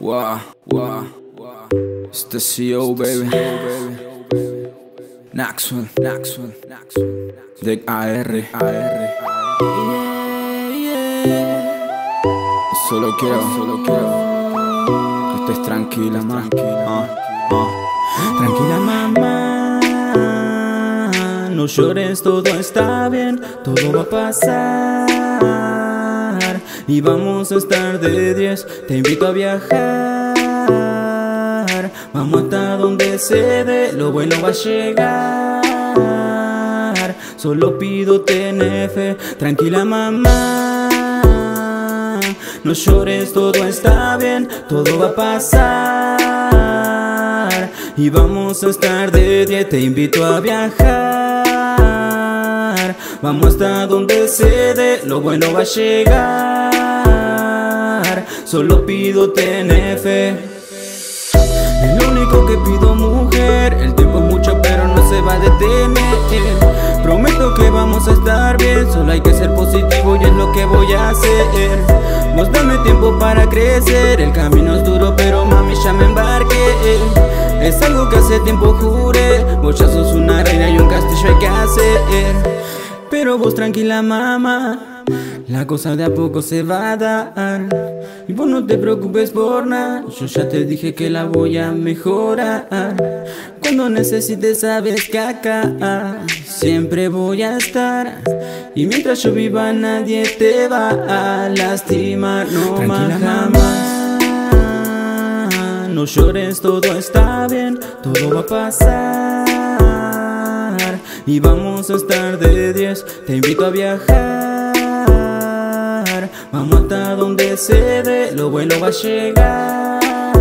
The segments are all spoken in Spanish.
Wow, wow, it's the CO, baby. Naxwell, Deck AR. Solo quiero que estés tranquila, Tranquila, mamá, no llores, todo está bien, todo va a pasar y vamos a estar de 10. Te invito a viajar, vamos hasta donde se dé, lo bueno va a llegar. Solo pido tener fe. Tranquila, mamá, no llores, todo está bien, todo va a pasar y vamos a estar de 10. Te invito a viajar, vamos hasta donde se dé, lo bueno va a llegar. Solo pido tener fe. Es lo único que pido, mujer. El tiempo es mucho pero no se va a detener. Prometo que vamos a estar bien, solo hay que ser positivo y es lo que voy a hacer. Vos dame tiempo para crecer, el camino es duro pero mami ya me embarqué. Es algo que hace tiempo juré, vos ya sos una reina y un castillo hay que hacer. Pero vos tranquila, mamá, la cosa de a poco se va a dar y vos no te preocupes por nada, yo ya te dije que la voy a mejorar. Cuando necesites sabes que acá siempre voy a estar y mientras yo viva nadie te va a lastimar, no más jamás. No llores, todo está bien, todo va a pasar y vamos a estar de 10. Te invito a viajar, vamos hasta donde se dé, lo bueno va a llegar.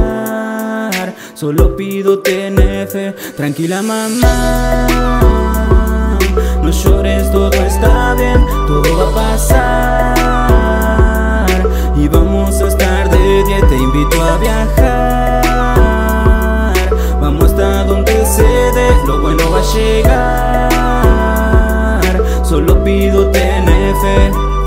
Solo pido tener fe. Tranquila, mamá, no llores, todo está bien, todo va a pasar y vamos a estar de 10. Te invito a viajar, vamos hasta donde se dé, lo bueno va a llegar. Solo pido tener fe.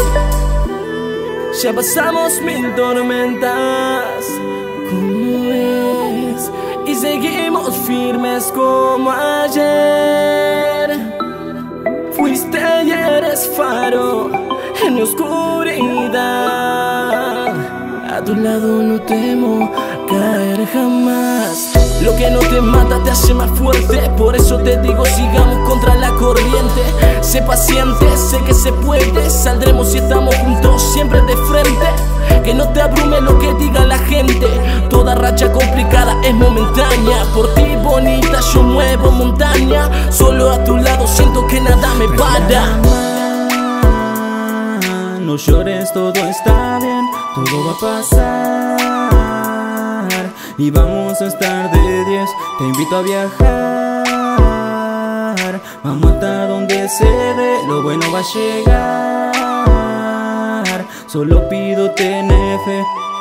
Ya pasamos 1000 tormentas, ¿cómo es? Y seguimos firmes como ayer. Fuiste y eres faro en mi oscuridad. A tu lado no temo caer jamás. Lo que no te mata te hace más fuerte. Por eso te digo, sigamos contra la corriente. Sé paciente, sé que se puede. Saldremos si estamos juntos, siempre de frente. Que no te abrume lo que diga la gente. Toda racha complicada es momentánea. Por ti bonita yo muevo montaña. Solo a tu lado siento que nada me para. No llores, todo está bien, todo va a pasar y vamos a estar de 10. Te invito a viajar, vamos hasta donde se dé, lo bueno va a llegar. Solo pido tener fe.